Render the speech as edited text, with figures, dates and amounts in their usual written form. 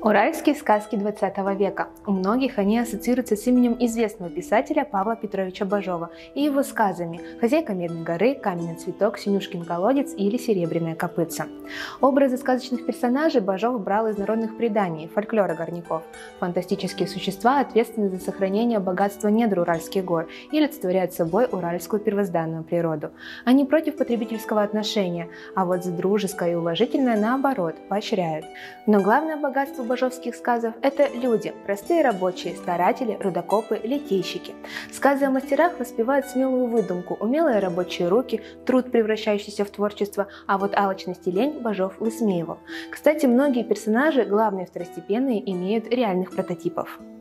Уральские сказки XX века. У многих они ассоциируются с именем известного писателя Павла Петровича Бажова и его сказами «Хозяйка Медной горы», «Каменный цветок», «Синюшкин колодец» или «Серебряная копытца». Образы сказочных персонажей Бажов брал из народных преданий, фольклора горняков. Фантастические существа ответственны за сохранение богатства недр Уральских гор и олицетворяют собой уральскую первозданную природу. Они против потребительского отношения, а вот за дружеское и уважительное наоборот поощряют. Но главное богатство бажовских сказов – это люди, простые рабочие, старатели, рудокопы, литейщики. Сказы о мастерах воспевают смелую выдумку, умелые рабочие руки, труд, превращающийся в творчество, а вот алчность и лень Бажов высмеивал. Кстати, многие персонажи, главные и второстепенные, имеют реальных прототипов.